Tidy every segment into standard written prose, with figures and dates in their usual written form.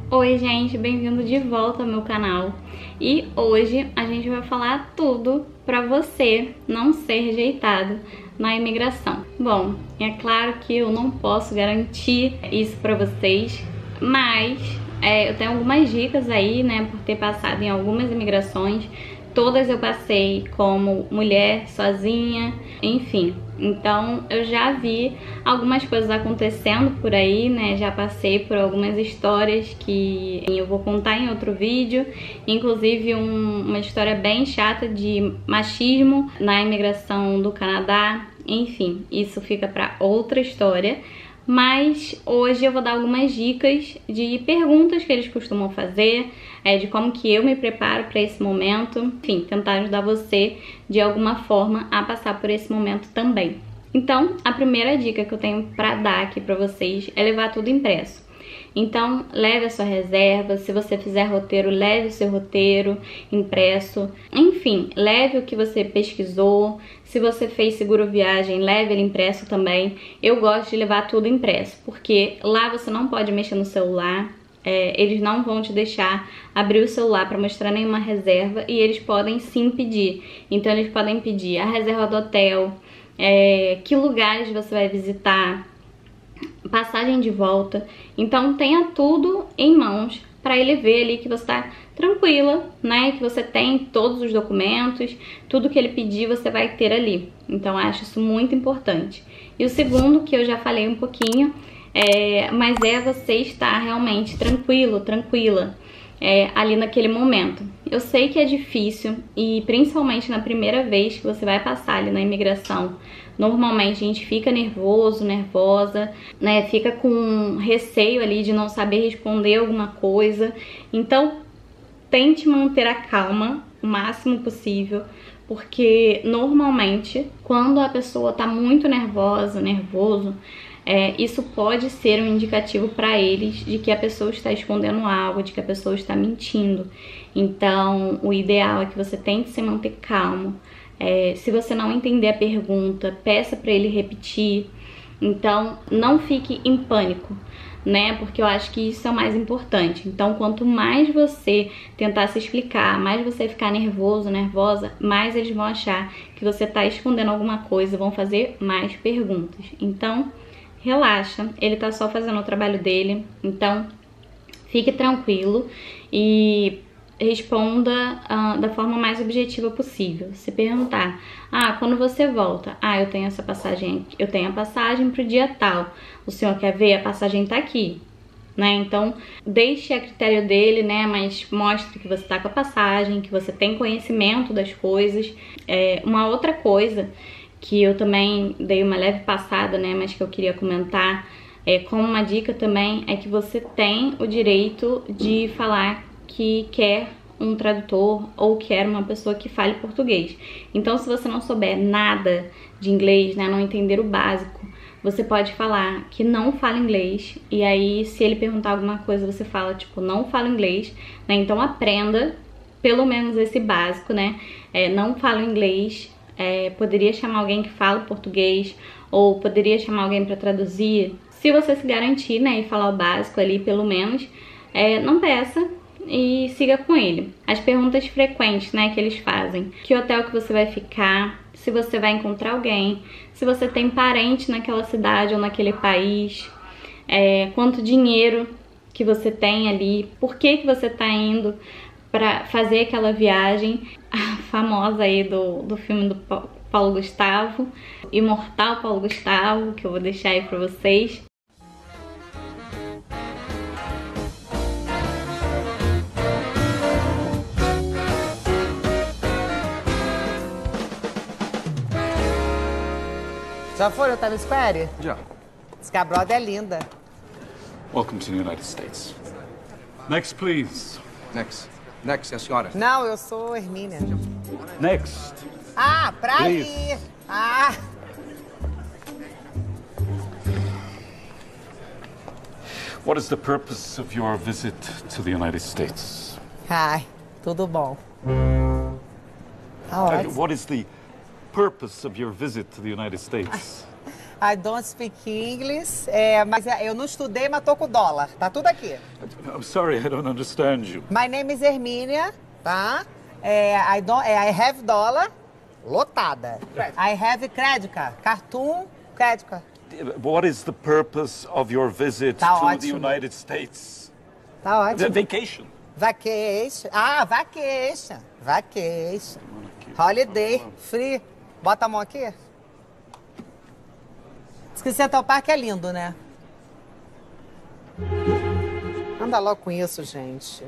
Oi gente, bem-vindo de volta ao meu canal. E hoje a gente vai falar tudo para você não ser rejeitado na imigração. Bom, é claro que eu não posso garantir isso para vocês, mas eu tenho algumas dicas aí, né, por ter passado em algumas imigrações. Todas eu passei como mulher, sozinha, enfim. Então eu já vi algumas coisas acontecendo por aí, né? Já passei por algumas histórias que eu vou contar em outro vídeo. Inclusive uma história bem chata de machismo na imigração do Canadá. Enfim, isso fica para outra história. Mas hoje eu vou dar algumas dicas de perguntas que eles costumam fazer, de como que eu me preparo para esse momento, enfim, tentar ajudar você de alguma forma a passar por esse momento também. Então, a primeira dica que eu tenho para dar aqui para vocês é levar tudo impresso. Então, leve a sua reserva, se você fizer roteiro, leve o seu roteiro impresso. Enfim, leve o que você pesquisou. Se você fez seguro viagem, leve ele impresso também. Eu gosto de levar tudo impresso, porque lá você não pode mexer no celular. Eles não vão te deixar abrir o celular para mostrar nenhuma reserva e eles podem sim pedir. Então, eles podem pedir a reserva do hotel, que lugares você vai visitar, passagem de volta. Então tenha tudo em mãos para ele ver ali que você está tranquila, né? Que você tem todos os documentos, tudo que ele pedir você vai ter ali. Então acho isso muito importante. E o segundo, que eu já falei um pouquinho, mas você estar realmente tranquilo, tranquila ali naquele momento. Eu sei que é difícil e principalmente na primeira vez que você vai passar ali na imigração, normalmente a gente fica nervoso, nervosa, né? Fica com receio ali de não saber responder alguma coisa. Então, tente manter a calma o máximo possível, porque normalmente quando a pessoa tá muito nervosa, nervoso, isso pode ser um indicativo para eles de que a pessoa está escondendo algo, de que a pessoa está mentindo. Então, o ideal é que você tente se manter calmo. Se você não entender a pergunta, peça para ele repetir. Então, não fique em pânico, né? Porque eu acho que isso é o mais importante. Então, quanto mais você tentar se explicar, mais você ficar nervoso, nervosa, mais eles vão achar que você está escondendo alguma coisa, vão fazer mais perguntas. Então, relaxa, ele tá só fazendo o trabalho dele. Então, fique tranquilo e responda da forma mais objetiva possível. Se perguntar, quando você volta? Eu tenho essa passagem, eu tenho a passagem pro dia tal. O senhor quer ver? A passagem tá aqui, né? Então, deixe a critério dele, né? Mas mostre que você tá com a passagem, que você tem conhecimento das coisas. Uma outra coisa que eu também dei uma leve passada, né? Mas que eu queria comentar, como uma dica também, é que você tem o direito de falar que quer um tradutor ou quer uma pessoa que fale português. Então, se você não souber nada de inglês, né, não entender o básico, você pode falar que não fala inglês, e aí se ele perguntar alguma coisa, você fala, tipo, não falo inglês, né? Então aprenda pelo menos esse básico, né? Não falo inglês, poderia chamar alguém que fala português, ou poderia chamar alguém para traduzir. Se você se garantir, né, e falar o básico ali, pelo menos, não peça e siga com ele. As perguntas frequentes, né, que eles fazem: que hotel que você vai ficar, se você vai encontrar alguém, se você tem parente naquela cidade ou naquele país, quanto dinheiro que você tem ali, por que que você tá indo para fazer aquela viagem, a famosa aí do filme do Paulo Gustavo, Imortal Paulo Gustavo, que eu vou deixar aí pra vocês. Já foram no Times Square? Já. Diz que a broda é linda. Welcome to the United States. Next, please. Next. Next, é a senhora. Não, eu sou Hermínia. Next. Pra Please. ir. What is the purpose of your visit to the United States? Ai, tudo bom. Tá ótimo. What is the purpose of your visit to the United States? I don't speak English. Mas eu não estudei, mas tô com dólar. Tá tudo aqui. I'm sorry, I don't understand you. My name is Hermínia, tá? I have dollar, lotada. I have credit card, cartoon, credit card. What is the purpose of your visit Tá to the ótimo. United States? Tá ótimo. Vacation. Vacation. Ah, vacation. Vacation. Holiday. Free. Bota a mão aqui. Diz que Central Park é lindo, né? Anda logo com isso, gente.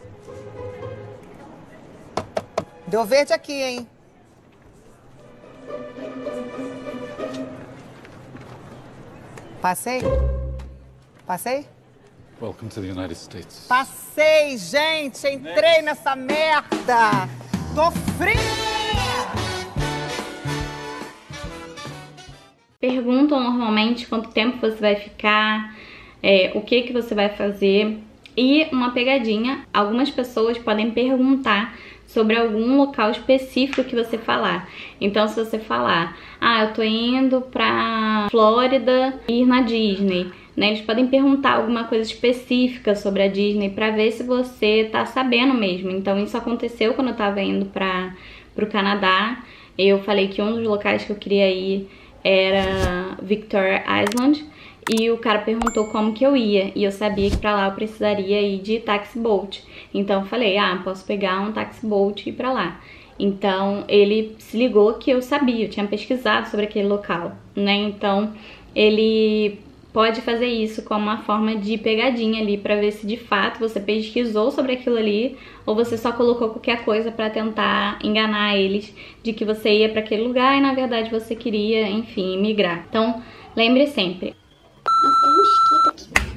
Deu verde aqui, hein? Passei? Passei? Welcome to the United States. Passei, gente! Entrei nessa merda! Tô fria! Perguntam normalmente quanto tempo você vai ficar, o que você vai fazer. E uma pegadinha, algumas pessoas podem perguntar sobre algum local específico que você falar. Então, se você falar, eu tô indo pra Flórida ir na Disney, né? Eles podem perguntar alguma coisa específica sobre a Disney pra ver se você tá sabendo mesmo. Então, isso aconteceu quando eu tava indo pro Canadá. Eu falei que um dos locais que eu queria ir era Victoria Island. E o cara perguntou como que eu ia, e eu sabia que pra lá eu precisaria ir de taxi boat. Então eu falei, posso pegar um taxi boat e ir pra lá. Então ele se ligou que eu sabia, eu tinha pesquisado sobre aquele local, né? Então ele pode fazer isso como uma forma de pegadinha ali pra ver se de fato você pesquisou sobre aquilo ali ou você só colocou qualquer coisa pra tentar enganar eles de que você ia pra aquele lugar e na verdade você queria, enfim, migrar. Então lembre sempre. Nossa, tem um mosquito aqui.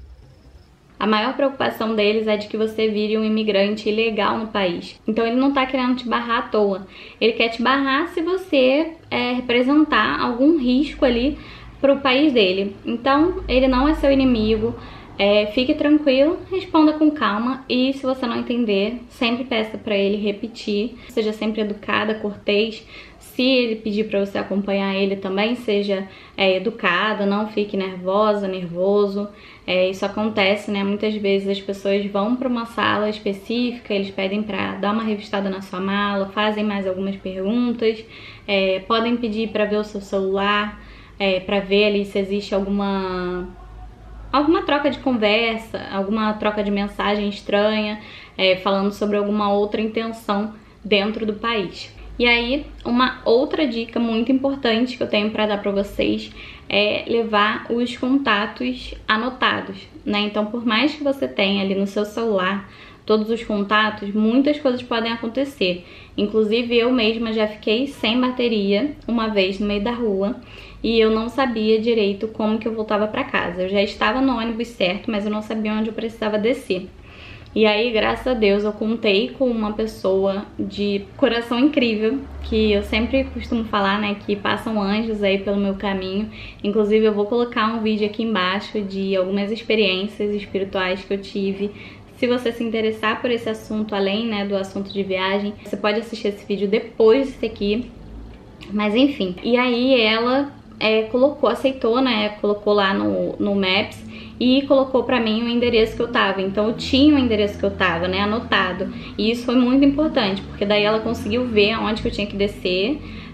A maior preocupação deles é de que você vire um imigrante ilegal no país. Então ele não tá querendo te barrar à toa. Ele quer te barrar se você representar algum risco ali pro país dele. Então ele não é seu inimigo. Fique tranquilo, responda com calma e se você não entender, sempre peça pra ele repetir. Seja sempre educada, cortês. Se ele pedir para você acompanhar ele também, seja educada, não fique nervosa, nervoso. Isso acontece, né? Muitas vezes as pessoas vão para uma sala específica, eles pedem para dar uma revistada na sua mala, fazem mais algumas perguntas, podem pedir para ver o seu celular, para ver ali se existe alguma troca de conversa, alguma troca de mensagem estranha, falando sobre alguma outra intenção dentro do país. E aí, uma outra dica muito importante que eu tenho para dar para vocês é levar os contatos anotados, né? Então, por mais que você tenha ali no seu celular todos os contatos, muitas coisas podem acontecer. Inclusive, eu mesma já fiquei sem bateria uma vez no meio da rua e eu não sabia direito como que eu voltava para casa. Eu já estava no ônibus certo, mas eu não sabia onde eu precisava descer. E aí, graças a Deus, eu contei com uma pessoa de coração incrível, que eu sempre costumo falar, né, que passam anjos aí pelo meu caminho. Inclusive, eu vou colocar um vídeo aqui embaixo de algumas experiências espirituais que eu tive. Se você se interessar por esse assunto, além, né, do assunto de viagem, você pode assistir esse vídeo depois desse aqui. Mas enfim, e aí ela aceitou, né, colocou lá no Maps e colocou pra mim o endereço que eu tava. Então eu tinha o endereço que eu tava, né, anotado. E isso foi muito importante, porque daí ela conseguiu ver aonde que eu tinha que descer,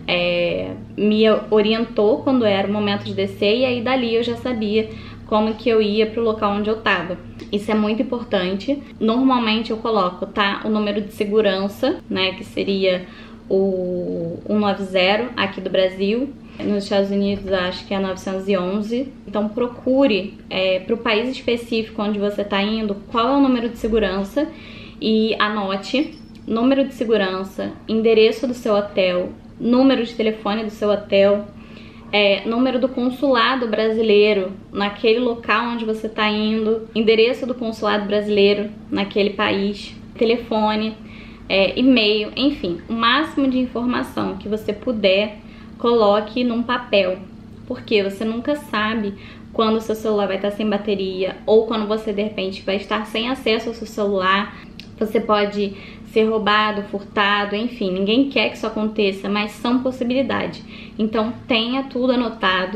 me orientou quando era o momento de descer, e aí dali eu já sabia como que eu ia pro local onde eu tava. Isso é muito importante. Normalmente eu coloco, tá, o número de segurança, né, que seria o 190 aqui do Brasil. Nos Estados Unidos acho que é 911. Então procure pro país específico onde você tá indo qual é o número de segurança e anote número de segurança, endereço do seu hotel, número de telefone do seu hotel, número do consulado brasileiro naquele local onde você tá indo, endereço do consulado brasileiro naquele país, telefone, e-mail, enfim, o máximo de informação que você puder, coloque num papel, porque você nunca sabe quando o seu celular vai estar sem bateria ou quando você de repente vai estar sem acesso ao seu celular. Você pode ser roubado, furtado, enfim, ninguém quer que isso aconteça, mas são possibilidades. Então tenha tudo anotado,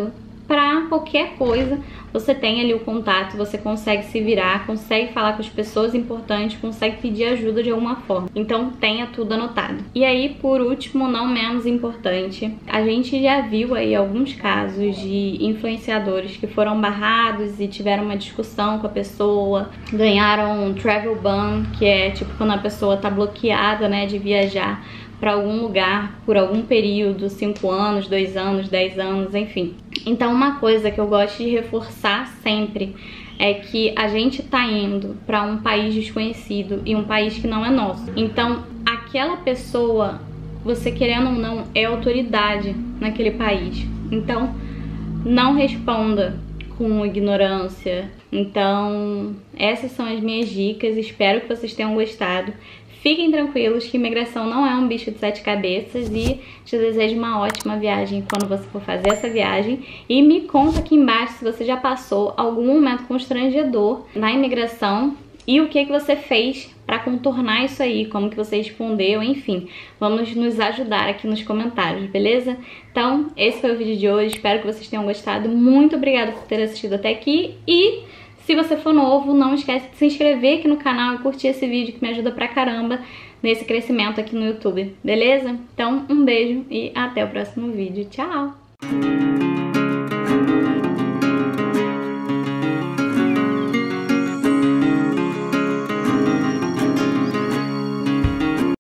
pra qualquer coisa, você tem ali o contato, você consegue se virar, consegue falar com as pessoas importantes, consegue pedir ajuda de alguma forma. Então tenha tudo anotado. E aí, por último, não menos importante, a gente já viu aí alguns casos de influenciadores que foram barrados e tiveram uma discussão com a pessoa, ganharam um travel ban, que é tipo quando a pessoa tá bloqueada, né, de viajar para algum lugar por algum período, 5 anos, 2 anos, 10 anos, enfim. Então uma coisa que eu gosto de reforçar sempre é que a gente tá indo para um país desconhecido e um país que não é nosso. Então aquela pessoa, você querendo ou não, é autoridade naquele país. Então não responda com ignorância. Então essas são as minhas dicas, espero que vocês tenham gostado. Fiquem tranquilos que imigração não é um bicho de 7 cabeças e te desejo uma ótima viagem quando você for fazer essa viagem. E me conta aqui embaixo se você já passou algum momento constrangedor na imigração e o que você fez para contornar isso aí, como que você respondeu, enfim. Vamos nos ajudar aqui nos comentários, beleza? Então, esse foi o vídeo de hoje, espero que vocês tenham gostado. Muito obrigada por ter assistido até aqui e se você for novo, não esquece de se inscrever aqui no canal e curtir esse vídeo que me ajuda pra caramba nesse crescimento aqui no YouTube, beleza? Então, um beijo e até o próximo vídeo. Tchau!